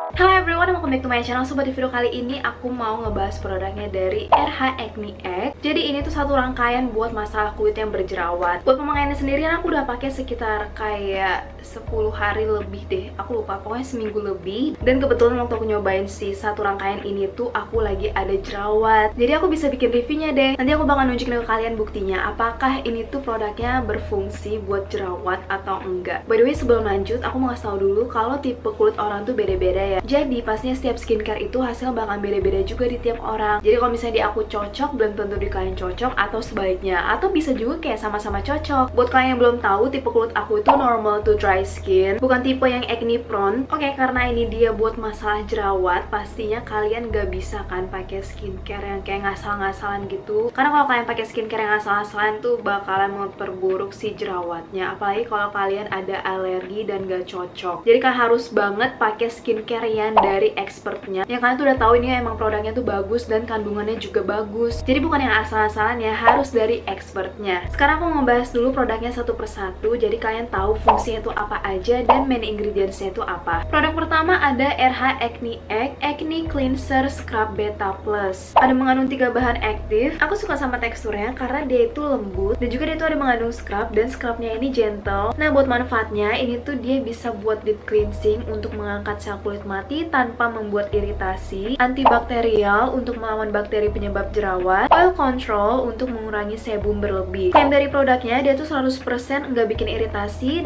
Hello everyone, welcome back to my channel. Sobat, di video kali ini aku mau ngebahas produknya dari RH Acne Egg. Jadi ini tuh satu rangkaian buat masalah kulit yang berjerawat. Buat pemakaiannya sendirian aku udah pakai sekitar kayak 10 hari lebih deh. Aku lupa, pokoknya seminggu lebih. Dan kebetulan waktu aku nyobain si satu rangkaian ini tuh aku lagi ada jerawat. Jadi aku bisa bikin reviewnya deh. Nanti aku bakal nunjukin ke kalian buktinya apakah ini tuh produknya berfungsi buat jerawat atau enggak. By the way, sebelum lanjut aku mau ngasih tau dulu kalau tipe kulit orang tuh beda-beda ya. Jadi pastinya setiap skincare itu hasil bakal beda-beda juga di tiap orang. Jadi kalau misalnya di aku cocok, belum tentu di kalian cocok, atau sebaliknya. Atau bisa juga kayak sama-sama cocok. Buat kalian yang belum tahu, tipe kulit aku itu normal to dry skin, bukan tipe yang acne prone. Oke, karena ini dia buat masalah jerawat, pastinya kalian gak bisa kan pakai skincare yang kayak ngasal-ngasalan gitu. Karena kalau kalian pakai skincare yang ngasal-ngasalan tuh bakalan memperburuk si jerawatnya. Apalagi kalau kalian ada alergi dan gak cocok. Jadi kalian harus banget pakai skincare dari expertnya, yang kalian tuh udah tahu ini emang produknya tuh bagus dan kandungannya juga bagus. Jadi bukan yang asal-asalan ya, harus dari expertnya. Sekarang aku ngebahas dulu produknya satu persatu, jadi kalian tahu fungsinya tuh apa aja dan main ingredientsnya itu apa. Produk pertama ada RH Acne Egg Acne Cleanser Scrub Beta Plus. Ada mengandung 3 bahan aktif. Aku suka sama teksturnya karena dia itu lembut dan juga dia tuh ada mengandung scrub, dan scrubnya ini gentle. Nah, buat manfaatnya ini tuh dia bisa buat deep cleansing untuk mengangkat sel kulit mati tanpa membuat iritasi, antibakterial untuk melawan bakteri penyebab jerawat, oil control untuk mengurangi sebum berlebih. Klaim dari produknya, dia tuh 100% nggak bikin iritasi,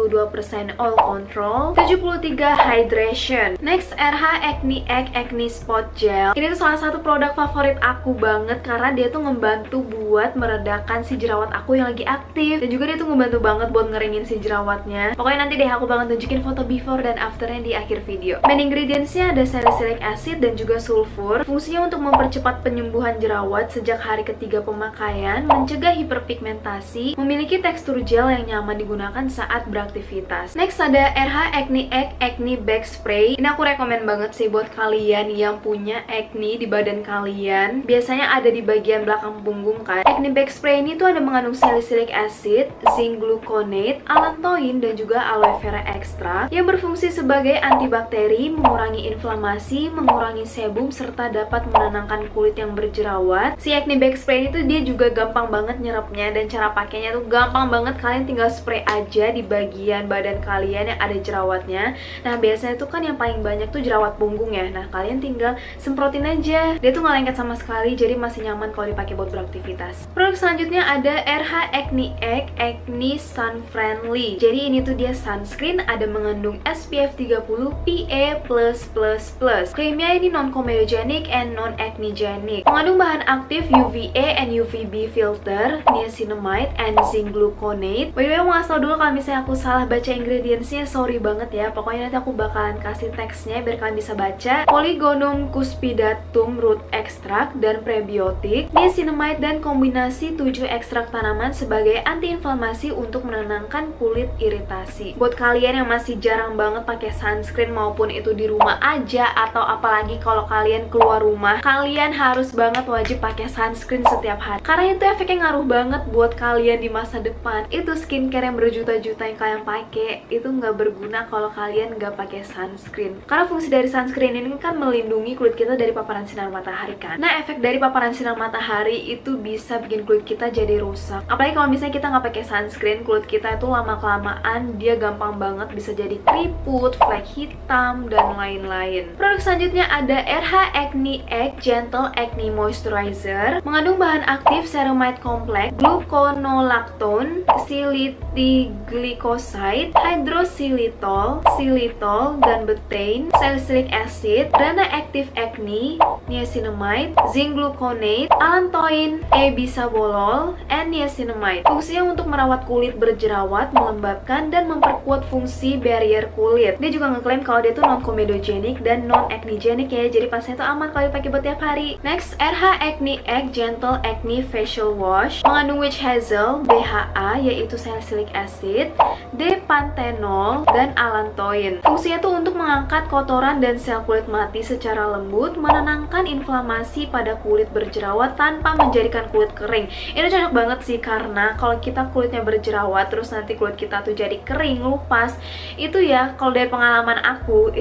82% oil control, 73 hydration. Next, RH Acne Egg Acne Spot Gel. Ini tuh salah satu produk favorit aku banget karena dia tuh ngebantu buat meredakan si jerawat aku yang lagi aktif, dan juga dia tuh ngebantu banget buat ngeringin si jerawatnya. Pokoknya nanti deh aku bakal tunjukin foto before dan afternya di akhir video. Main ingredientsnya ada salicylic acid dan juga sulfur. Fungsinya untuk mempercepat penyembuhan jerawat sejak hari ketiga pemakaian, mencegah hiperpigmentasi, memiliki tekstur gel yang nyaman digunakan saat beraktivitas. Next ada RH Acne Egg Acne Bag Spray. Ini aku rekomen banget sih buat kalian yang punya acne di badan kalian. Biasanya ada di bagian belakang punggung kan. Acne Bag Spray ini tuh ada mengandung salicylic acid, zinc gluconate, allantoin, dan juga aloe vera extract yang berfungsi sebagai antibakteri, mengurangi inflamasi, mengurangi sebum, serta dapat menenangkan kulit yang berjerawat. Si Acne Bag Spray itu dia juga gampang banget nyerapnya, dan cara pakainya tuh gampang banget. Kalian tinggal spray aja di bagian badan kalian yang ada jerawatnya. Nah, biasanya tuh kan yang paling banyak tuh jerawat punggung ya. Nah, kalian tinggal semprotin aja. Dia tuh nggak lengket sama sekali, jadi masih nyaman kalau dipakai buat beraktivitas. Produk selanjutnya ada RH Acne Egg Acne Sun Friendly. Jadi ini tuh dia sunscreen, ada mengandung SPF 30 PA+++. Klaimnya ini non-comedogenic and non-acnegenic. Mengandung bahan aktif UVA and UVB filter, niacinamide and zinc gluconate. By the way, aku ngasih tau dulu kalau misalnya aku salah baca ingredientsnya, sorry banget ya. Pokoknya nanti aku bakalan kasih teksnya biar kalian bisa baca. Polygonum cuspidatum root extract dan prebiotik, niacinamide, dan kombinasi 7 ekstrak tanaman sebagai antiinflamasi untuk menenangkan kulit iritasi. Buat kalian yang masih jarang banget pakai sunscreen, maupun itu di rumah aja atau apalagi kalau kalian keluar rumah, kalian harus banget wajib pakai sunscreen setiap hari, karena itu efeknya ngaruh banget buat kalian di masa depan. Itu skincare yang berjuta-juta yang kalian pakai itu nggak berguna kalau kalian nggak pakai sunscreen, karena fungsi dari sunscreen ini kan melindungi kulit kita dari paparan sinar matahari kan. Nah, efek dari paparan sinar matahari itu bisa bikin kulit kita jadi rusak. Apalagi kalau misalnya kita nggak pakai sunscreen, kulit kita itu lama-kelamaan dia gampang banget bisa jadi keriput, flek hitam, dan lain-lain. Produk selanjutnya ada RH Acne Egg Gentle Acne Moisturizer. Mengandung bahan aktif ceramide complex, gluconolactone, silitiglykoside, hydroxylitol, xylitol, dan betaine, salicylic acid, Rana Active Acne, niacinamide, zinc gluconate, allantoin, e-bisabolol, and niacinamide. Fungsinya untuk merawat kulit berjerawat, melembabkan, dan memperkuat fungsi barrier kulit. Dia juga ngeklaim kalau dia tuh non-comedogenic dan non-acnegenic ya, jadi pastinya tuh aman kalau dipakai buat tiap hari. Next, RH Acne Egg Gentle Acne Facial Wash. Mengandung witch hazel, BHA yaitu salicylic acid, D-panthenol, dan allantoin. Fungsinya tuh untuk mengangkat kotoran dan sel kulit mati secara lembut, menenangkan inflamasi pada kulit berjerawat tanpa menjadikan kulit kering. Ini cocok banget sih, karena kalau kita kulitnya berjerawat terus nanti kulit kita tuh jadi kering, lupas, itu ya kalau dari pengalaman aku itu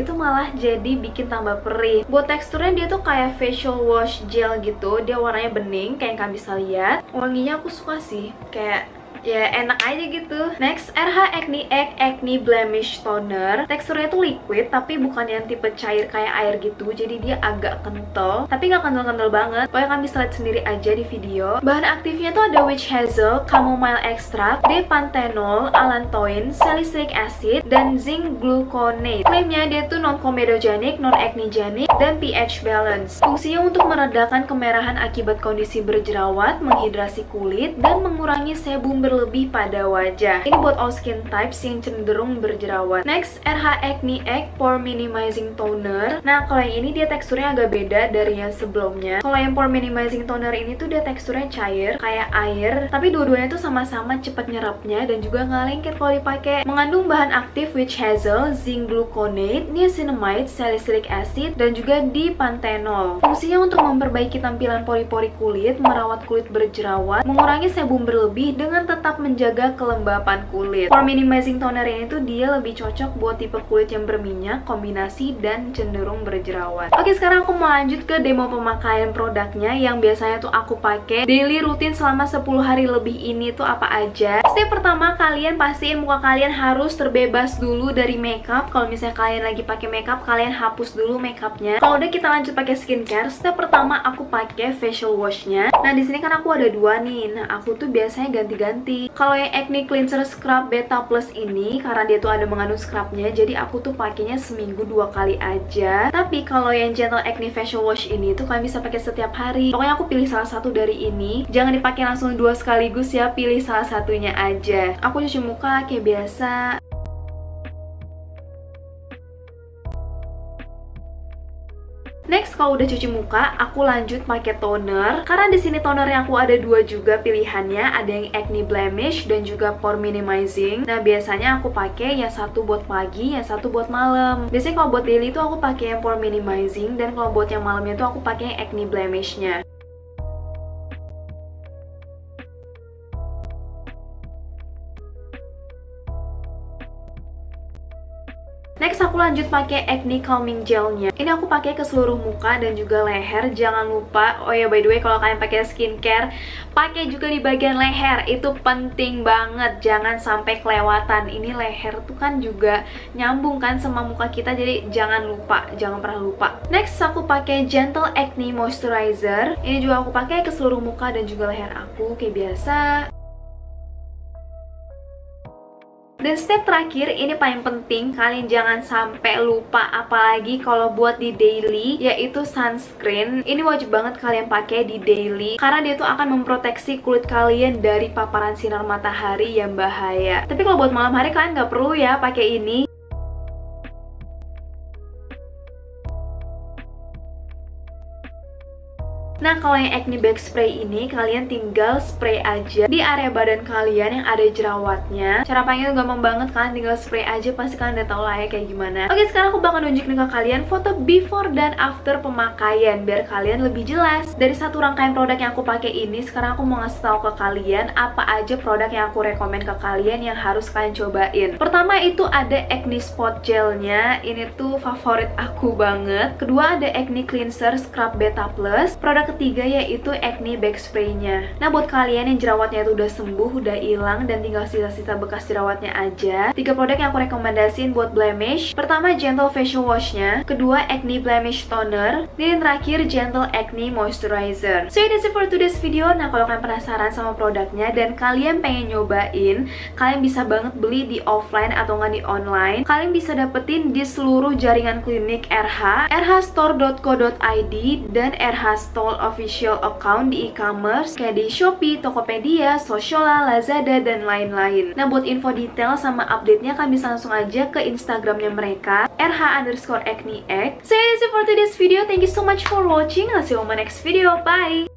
ini tuh malah jadi bikin tambah perih. Buat teksturnya dia tuh kayak facial wash gel gitu. Dia warnanya bening kayak yang kalian bisa lihat. Wanginya aku suka sih, kayak ya enak aja gitu. Next, RH Acne Egg Acne Blemish Toner. Teksturnya tuh liquid tapi bukan yang tipe cair kayak air gitu. Jadi dia agak kental, tapi nggak kental-kental banget. Pokoknya kalian bisa lihat sendiri aja di video. Bahan aktifnya tuh ada witch hazel, chamomile extract, D-panthenol, allantoin, salicylic acid, dan zinc gluconate. Klaimnya dia tuh non-comedogenic, non-acnegenic, dan pH balance. Fungsinya untuk meredakan kemerahan akibat kondisi berjerawat, menghidrasi kulit, dan mengurangi sebum berlebih pada wajah. Ini buat all skin types yang cenderung berjerawat. Next, RH Acne Egg Pore Minimizing Toner. Nah, kalau yang ini dia teksturnya agak beda dari yang sebelumnya. Kalau yang Pore Minimizing Toner ini tuh dia teksturnya cair kayak air, tapi dua-duanya tuh sama-sama cepat nyerapnya dan juga nggak lengket kalau dipakai. Mengandung bahan aktif witch hazel, zinc gluconate, niacinamide, salicylic acid, dan juga D-panthenol. Fungsinya untuk memperbaiki tampilan pori-pori kulit, merawat kulit berjerawat, mengurangi sebum berlebih dengan tetap menjaga kelembapan kulit. Pore Minimizing Toner ini tuh dia lebih cocok buat tipe kulit yang berminyak, kombinasi, dan cenderung berjerawat. Oke, sekarang aku mau lanjut ke demo pemakaian produknya yang biasanya tuh aku pakai daily rutin selama 10 hari lebih. Ini tuh apa aja? Step pertama, kalian pastiin muka kalian harus terbebas dulu dari makeup. Kalau misalnya kalian lagi pakai makeup, kalian hapus dulu makeupnya. Kalau udah kita lanjut pakai skincare, step pertama aku pakai facial washnya. Nah, di sini kan aku ada dua nih. Nah, aku tuh biasanya ganti-ganti. Kalau yang Acne Cleanser Scrub Beta Plus ini, karena dia tuh ada mengandung scrubnya, jadi aku tuh pakainya seminggu 2 kali aja. Tapi kalau yang Gentle Acne Facial Wash ini tuh kalian bisa pakai setiap hari. Pokoknya aku pilih salah satu dari ini. Jangan dipakai langsung 2 sekaligus ya, pilih salah satunya aja. Aku cuci muka kayak biasa. Next, kalau udah cuci muka, aku lanjut pakai toner. Karena di sini toner yang aku ada 2 juga pilihannya, ada yang Acne Blemish dan juga Pore Minimizing. Nah, biasanya aku pakai yang satu buat pagi, yang satu buat malam. Biasanya kalau buat daily itu aku pakai yang Pore Minimizing, dan kalau buat yang malamnya itu aku pakai yang Acne Blemish-nya. Next, aku lanjut pakai Acne Calming Gelnya. Ini aku pakai ke seluruh muka dan juga leher. Jangan lupa, oh ya by the way, kalau kalian pakai skincare, pakai juga di bagian leher. Itu penting banget, jangan sampai kelewatan. Ini leher tuh kan juga nyambung kan sama muka kita, jadi jangan lupa, jangan pernah lupa. Next, aku pakai Gentle Acne Moisturizer. Ini juga aku pakai ke seluruh muka dan juga leher aku kayak biasa. Dan step terakhir, ini paling penting, kalian jangan sampai lupa, apalagi kalau buat di daily, yaitu sunscreen. Ini wajib banget kalian pakai di daily, karena dia tuh akan memproteksi kulit kalian dari paparan sinar matahari yang bahaya. Tapi kalau buat malam hari, kalian nggak perlu ya pakai ini. Nah, kalau yang Acne Bag Spray ini, kalian tinggal spray aja di area badan kalian yang ada jerawatnya. Cara pakainya gampang banget, kalian tinggal spray aja, pasti kalian udah tau lah ya kayak gimana. Oke, sekarang aku bakal nunjukin ke kalian foto before dan after pemakaian, biar kalian lebih jelas. Dari satu rangkaian produk yang aku pakai ini, sekarang aku mau ngasih tahu ke kalian apa aja produk yang aku rekomen ke kalian yang harus kalian cobain. Pertama itu ada Acne Spot Gelnya, ini tuh favorit aku banget. Kedua ada Acne Cleanser Scrub Beta Plus. Produk ketiga yaitu Acne Bag Spray-nya. Nah, buat kalian yang jerawatnya itu udah sembuh, udah hilang, dan tinggal sisa-sisa bekas jerawatnya aja, 3 produk yang aku rekomendasiin buat blemish. Pertama, Gentle Facial Wash-nya. Kedua, Acne Blemish Toner. Dan yang terakhir, Gentle Acne Moisturizer. So, that's it for today's video. Nah, kalau kalian penasaran sama produknya dan kalian pengen nyobain, kalian bisa banget beli di offline atau nggak di online. Kalian bisa dapetin di seluruh jaringan klinik RH, rhstore.co.id, dan RH Store official account di e-commerce kayak di Shopee, Tokopedia, Sociala, Lazada, dan lain-lain. Nah, buat info detail sama update-nya kalian bisa langsung aja ke Instagramnya mereka, RH_acneegg. So that's it for today's video. Thank you so much for watching. I'll see you on my next video. Bye!